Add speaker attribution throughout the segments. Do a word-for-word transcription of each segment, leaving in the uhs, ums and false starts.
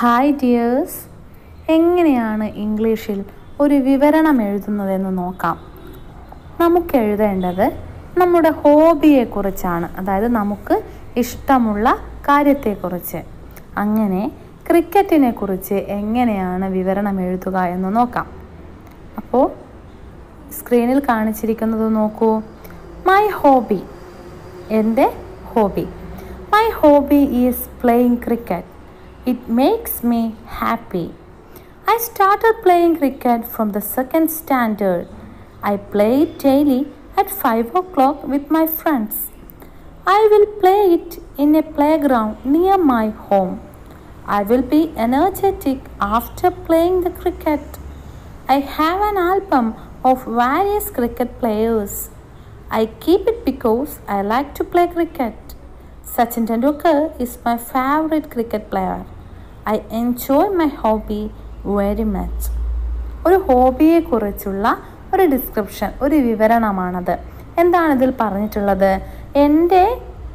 Speaker 1: Hi dears, എങ്ങനെയാണ് ഇംഗ്ലീഷിൽ ഒരു വിവരണം എഴുതുന്നതെന്ന് നോക്കാം. നമുക്ക് എഴുതേണ്ടത് നമ്മുടെ ഹോബിയെക്കുറിച്ചാണ്, അതായത് നമുക്ക് ഇഷ്ടമുള്ള കാര്യത്തെക്കുറിച്ച്. അങ്ങനെ ക്രിക്കറ്റിനെ കുറിച്ച് എങ്ങനെയാണ് വിവരണം എഴുതുക എന്ന് നോക്കാം. അപ്പോൾ സ്ക്രീനിൽ കാണിച്ചിരിക്കുന്നത് നോക്കൂ. മൈ ഹോബി, എൻ്റെ hobby. My hobby is playing cricket. It makes me happy. I started playing cricket from the second standard. I play it daily at five o'clock with my friends. I will play it in a playground near my home. I will be energetic after playing the cricket. I have an album of various cricket players. I keep it because I like to play cricket. Sachin Tendulkar is my favorite cricket player. I enjoy my hobby very much. ഒരു ഹോബിയെക്കുറിച്ചുള്ള ഒരു description, ഒരു വിവരണമാണത്. എന്താണ് ഇതിൽ പറഞ്ഞിട്ടുള്ളത്? എൻ്റെ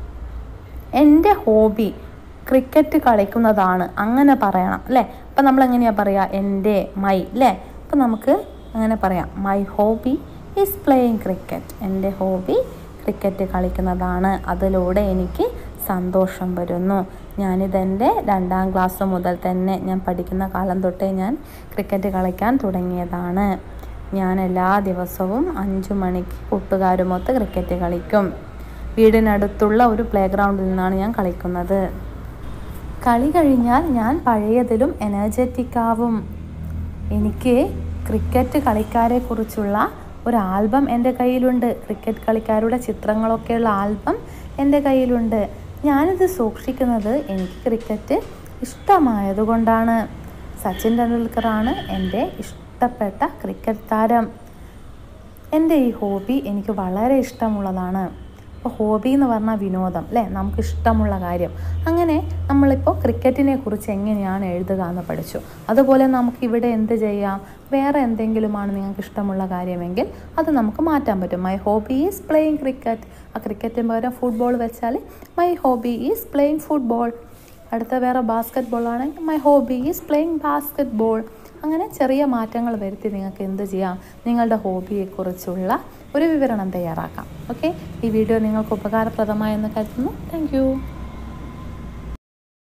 Speaker 1: എൻ്റെ hobby cricket കളിക്കുന്നതാണ്, അങ്ങനെ പറയണം അല്ലേ. അപ്പം നമ്മൾ എങ്ങനെയാണ് പറയുക? എൻ്റെ മൈ അല്ലേ. അപ്പം നമുക്ക് അങ്ങനെ പറയാം, my hobby is playing cricket. എൻ്റെ ഹോബി ക്രിക്കറ്റ് കളിക്കുന്നതാണ്, അതിലൂടെ എനിക്ക് സന്തോഷം വരുന്നു. ഞാനിതെൻ്റെ രണ്ടാം ക്ലാസ് മുതൽ തന്നെ, ഞാൻ പഠിക്കുന്ന കാലം തൊട്ടേ ഞാൻ ക്രിക്കറ്റ് കളിക്കാൻ തുടങ്ങിയതാണ്. ഞാൻ എല്ലാ ദിവസവും അഞ്ചു മണിക്ക് കൂട്ടുകാരുമൊത്ത് ക്രിക്കറ്റ് കളിക്കും. വീടിനടുത്തുള്ള ഒരു പ്ലേ ഗ്രൗണ്ടിൽ നിന്നാണ് ഞാൻ കളിക്കുന്നത്. കളി കഴിഞ്ഞാൽ ഞാൻ പഴയതിലും എനർജറ്റിക് ആവും. എനിക്ക് ക്രിക്കറ്റ് കളിക്കാരെ കുറിച്ചുള്ള ഒരു ആൽബം എൻ്റെ കയ്യിലുണ്ട്. ക്രിക്കറ്റ് കളിക്കാരുടെ ചിത്രങ്ങളൊക്കെയുള്ള ആൽബം എൻ്റെ കയ്യിലുണ്ട്. ഞാനിത് സൂക്ഷിക്കുന്നത് എനിക്ക് ക്രിക്കറ്റ് ഇഷ്ടമായതുകൊണ്ടാണ്. സച്ചിൻ ടെണ്ടുൽക്കറാണ് എൻ്റെ ഇഷ്ടപ്പെട്ട ക്രിക്കറ്റ് താരം. എൻ്റെ ഈ ഹോബി എനിക്ക് വളരെ ഇഷ്ടമുള്ളതാണ്. അപ്പോൾ ഹോബി എന്ന് പറഞ്ഞാൽ വിനോദം അല്ലേ, നമുക്ക് ഇഷ്ടമുള്ള കാര്യം. അങ്ങനെ നമ്മളിപ്പോൾ ക്രിക്കറ്റിനെ കുറിച്ച് എങ്ങനെയാണ് എഴുതുക എന്ന് പഠിച്ചു. അതുപോലെ നമുക്ക് ഇവിടെ എന്ത് ചെയ്യാം? വേറെ എന്തെങ്കിലുമാണ് നിങ്ങൾക്ക് ഇഷ്ടമുള്ള കാര്യമെങ്കിൽ അത് നമുക്ക് മാറ്റാൻ പറ്റും. My hobby is playing cricket. ആ ക്രിക്കറ്റിന് പകരം ഫുട്ബോൾ വെച്ചാൽ my hobby is playing football. അടുത്ത വേറെ ബാസ്ക്കറ്റ് ബോൾ ആണെങ്കിൽ my hobby is playing basketball. അങ്ങനെ ചെറിയ മാറ്റങ്ങൾ വരുത്തി നിങ്ങൾക്ക് എന്ത് ചെയ്യാം? നിങ്ങളുടെ ഹോബിയെക്കുറിച്ചുള്ള ഒരു വിവരണം തയ്യാറാക്കാം. ഓക്കെ, ഈ വീഡിയോ നിങ്ങൾക്ക് ഉപകാരപ്രദമായെന്ന് കരുതുന്നു. Thank U.